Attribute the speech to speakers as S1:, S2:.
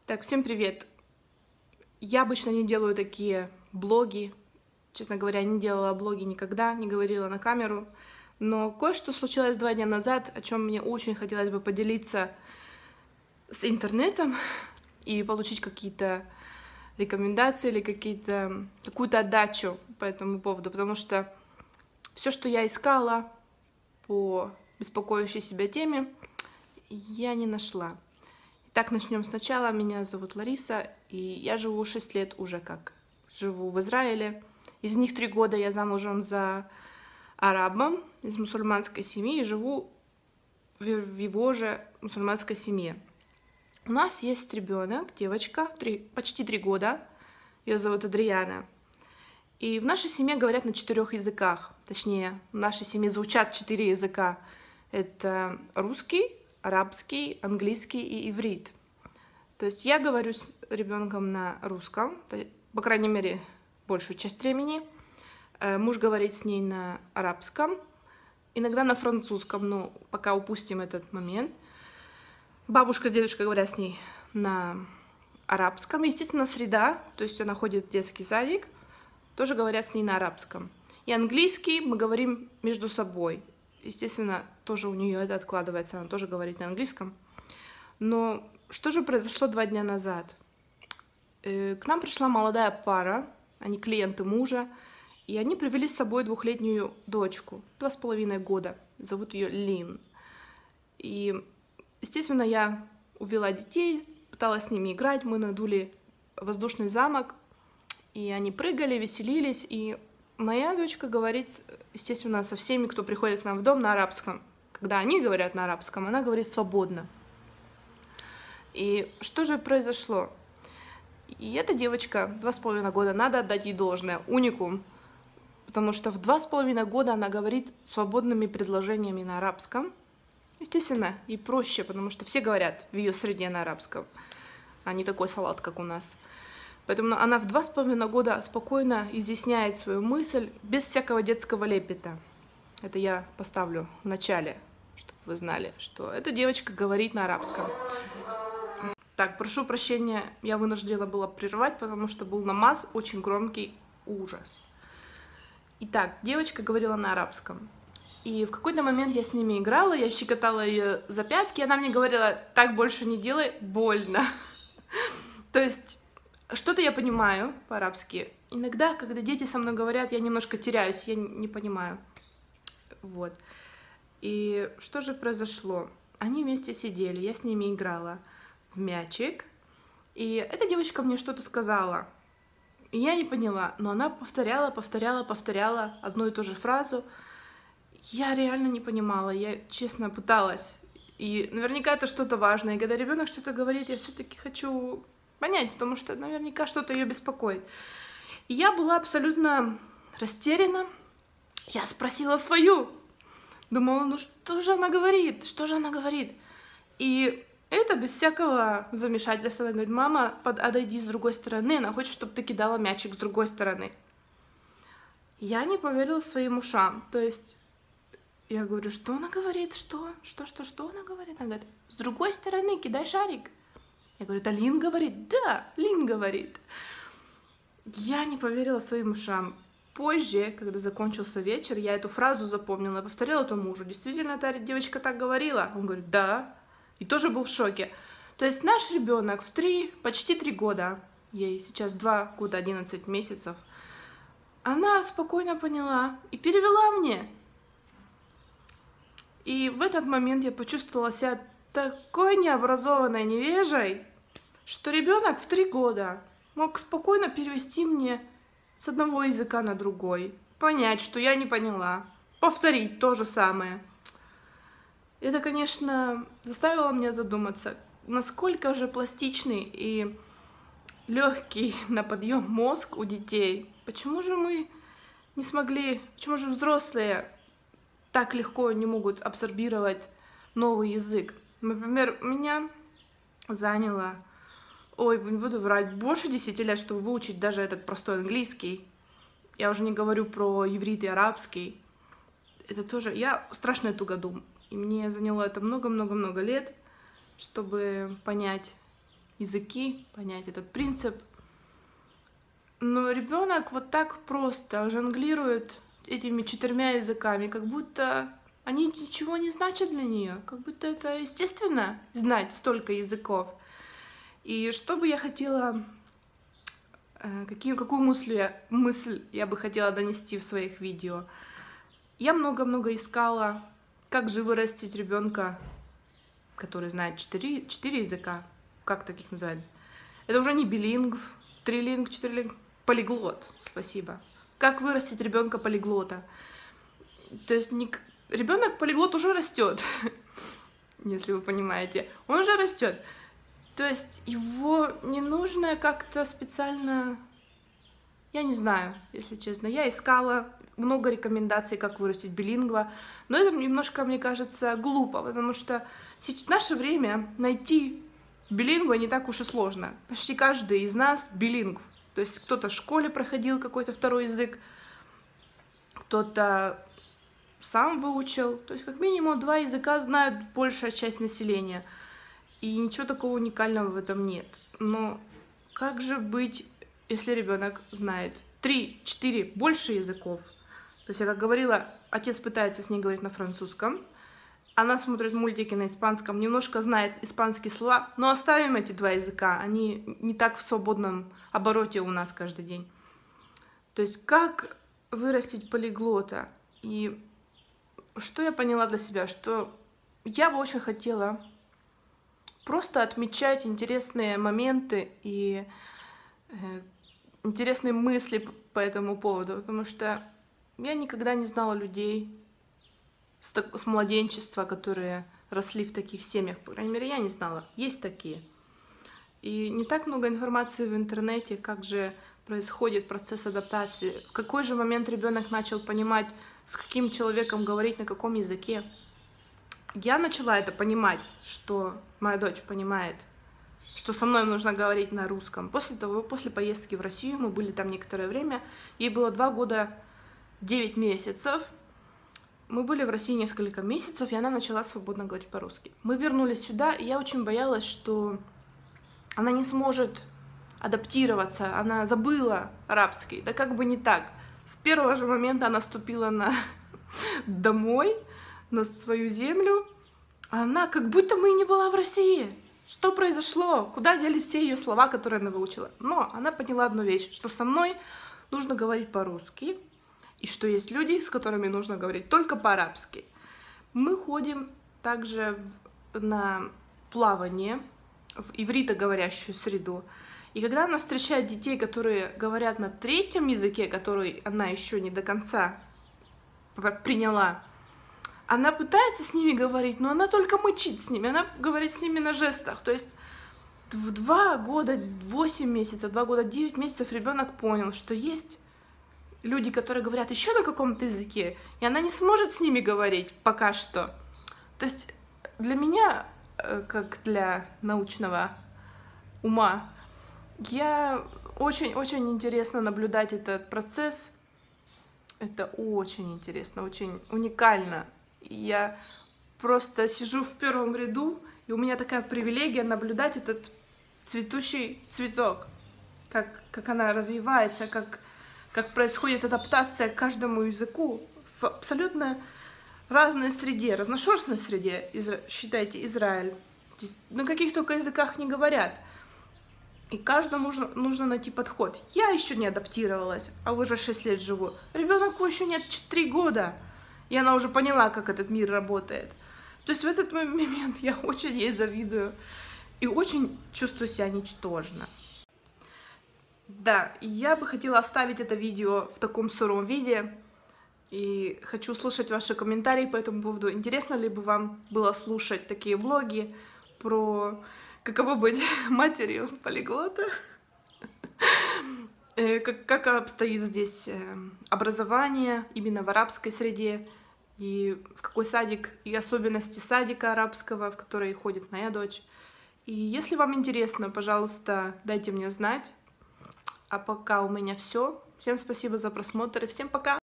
S1: Так, всем привет! Я обычно не делаю такие блоги. Честно говоря, не делала блоги никогда, не говорила на камеру. Но кое-что случилось 2 дня назад, о чем мне очень хотелось бы поделиться с интернетом и получить какие-то рекомендации или какую-то отдачу по этому поводу, потому что все, что я искала по беспокоящей себя теме, я не нашла. Так, начнем сначала. Меня зовут Лариса, и я живу 6 лет уже как живу в Израиле. Из них 3 года я замужем за арабом из мусульманской семьи и живу в его же мусульманской семье. У нас есть ребенок, девочка, почти 3 года. Ее зовут Адриана. И в нашей семье говорят на 4 языках. Точнее, в нашей семье звучат 4 языка. Это русский, арабский, английский и иврит. То есть я говорю с ребенком на русском, по крайней мере, большую часть времени. Муж говорит с ней на арабском, иногда на французском, но пока упустим этот момент. Бабушка с дедушкой говорят с ней на арабском. Естественно, среда, то есть она ходит в детский садик, тоже говорят с ней на арабском. И английский мы говорим между собой. Естественно, тоже у нее это откладывается, она тоже говорит на английском. Но что же произошло 2 дня назад? К нам пришла молодая пара, они клиенты мужа, и они привели с собой 2-летнюю дочку, 2,5 года, зовут ее Лин. И, естественно, я увела детей, пыталась с ними играть, мы надули воздушный замок, и они прыгали, веселились, и моя дочка говорит, естественно, со всеми, кто приходит к нам в дом, на арабском. Когда они говорят на арабском, она говорит свободно. И что же произошло? И эта девочка, 2,5 года, надо отдать ей должное, уникум, потому что в 2,5 года она говорит свободными предложениями на арабском. Естественно, ей проще, потому что все говорят в ее среде на арабском, а не такой салат, как у нас. Поэтому она в 2,5 года спокойно изъясняет свою мысль без всякого детского лепета. Это я поставлю в начале, чтобы вы знали, что эта девочка говорит на арабском. Так, прошу прощения, я вынуждена была прервать, потому что был намаз, очень громкий ужас. Итак, девочка говорила на арабском. И в какой-то момент я с ними играла, я щекотала ее за пятки, она мне говорила: так больше не делай, больно. То есть, что-то я понимаю по-арабски. Иногда, когда дети со мной говорят, я немножко теряюсь, я не понимаю. Вот. И что же произошло? Они вместе сидели, я с ними играла в мячик, и эта девочка мне что-то сказала. И я не поняла, но она повторяла одну и ту же фразу. Я реально не понимала, я честно пыталась. И наверняка это что-то важное. И когда ребенок что-то говорит, я все-таки хочу понять, потому что наверняка что-то ее беспокоит. И я была абсолютно растеряна. Я спросила свою. Думала, ну что же она говорит? Что же она говорит? И это без всякого замешательства. Она говорит: мама, отойди с другой стороны. Она хочет, чтобы ты кидала мячик с другой стороны. Я не поверила своим ушам. То есть я говорю: что она говорит? Что она говорит? Она говорит: с другой стороны кидай шарик. Я говорю: да Лин говорит. Да, Лин говорит. Я не поверила своим ушам. Позже, когда закончился вечер, я эту фразу запомнила, повторила это мужу. Действительно, эта девочка так говорила? Он говорит: да. И тоже был в шоке. То есть наш ребенок почти 3 года, ей сейчас 2 года 11 месяцев, она спокойно поняла и перевела мне. И в этот момент я почувствовала себя такой необразованной невежей, что ребенок в 3 года мог спокойно перевести мне с одного языка на другой, понять, что я не поняла, повторить то же самое. Это, конечно, заставило меня задуматься, насколько же пластичный и легкий на подъем мозг у детей. Почему же взрослые так легко не могут абсорбировать новый язык? Например, меня заняло, не буду врать, больше 10 лет, чтобы выучить даже этот простой английский. Я уже не говорю про иврит и арабский. Это тоже, я страшно тугодум. И мне заняло это много-много-много лет, чтобы понять языки, понять этот принцип. Но ребенок вот так просто жонглирует этими 4 языками, как будто они ничего не значат для нее, как будто это естественно знать столько языков. И что бы я хотела, какую мысль я бы хотела донести в своих видео? Я много-много искала, как же вырастить ребенка, который знает 4 языка, как таких называют? Это уже не билингв, трилингв, четырилингв, полиглот, спасибо. Как вырастить ребенка полиглота? То есть ребенок полиглот уже растет, если вы понимаете, он уже растет. То есть его не нужно как-то специально, я не знаю, если честно. Я искала много рекомендаций, как вырастить билингва, но это немножко, мне кажется, глупо, потому что в наше время найти билингва не так уж и сложно. Почти каждый из нас билингв. То есть кто-то в школе проходил какой-то второй язык, кто-то сам выучил. То есть как минимум 2 языка знают большая часть населения. И ничего такого уникального в этом нет. Но как же быть, если ребенок знает 3, 4, больше языков? То есть я как говорила, отец пытается с ней говорить на французском, она смотрит мультики на испанском, немножко знает испанские слова, но оставим эти 2 языка, они не так в свободном обороте у нас каждый день. То есть как вырастить полиглота? И что я поняла для себя, что я бы очень хотела просто отмечать интересные моменты и интересные мысли по этому поводу, потому что я никогда не знала людей с младенчества, которые росли в таких семьях. По крайней мере, я не знала. Есть такие. И не так много информации в интернете, как же происходит процесс адаптации. В какой же момент ребенок начал понимать, с каким человеком говорить, на каком языке. Я начала это понимать, что моя дочь понимает, что со мной нужно говорить на русском. После поездки в Россию, мы были там некоторое время, ей было 2 года 9 месяцев. Мы были в России несколько месяцев, и она начала свободно говорить по-русски. Мы вернулись сюда, и я очень боялась, что она не сможет адаптироваться, она забыла арабский. Да как бы не так. С первого же момента она ступила домой, на свою землю, она как будто бы и не была в России. Что произошло? Куда делись все ее слова, которые она выучила? Но она поняла одну вещь, что со мной нужно говорить по-русски, и что есть люди, с которыми нужно говорить только по-арабски. Мы ходим также на плавание в ивритоговорящую среду. И когда она встречает детей, которые говорят на 3-м языке, который она еще не до конца приняла, она пытается с ними говорить, но она только мычит с ними, она говорит с ними на жестах. То есть в 2 года 8 месяцев, 2 года 9 месяцев ребенок понял, что есть люди, которые говорят еще на каком-то языке, и она не сможет с ними говорить пока что. То есть для меня, как для научного ума, очень интересно наблюдать этот процесс. Это очень интересно, очень уникально. Я просто сижу в первом ряду, и у меня такая привилегия наблюдать этот цветущий цветок, как она развивается, как происходит адаптация к каждому языку в абсолютно разной среде, разношерстной среде, считайте, Израиль. Здесь на каких только языках не говорят. И каждому нужно найти подход. Я еще не адаптировалась, а уже 6 лет живу. Ребенку еще нет 3 года, и она уже поняла, как этот мир работает. То есть в этот момент я очень ей завидую и очень чувствую себя ничтожно. Да, я бы хотела оставить это видео в таком сыром виде, и хочу услышать ваши комментарии по этому поводу. Интересно ли бы вам было слушать такие блоги про каково быть матерью полиглота, как обстоит здесь образование именно в арабской среде, и в какой садик, и особенности садика арабского, в который ходит моя дочь. И если вам интересно, пожалуйста, дайте мне знать. А пока у меня все. Всем спасибо за просмотр и всем пока!